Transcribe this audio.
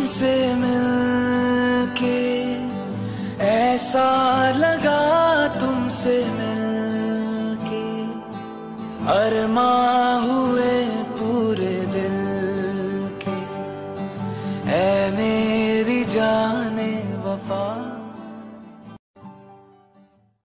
तुमसे मिलके ऐसा लगा, तुमसे मिलके अरमां हुए पूरे दिल के। ऐ मेरी जाने वफा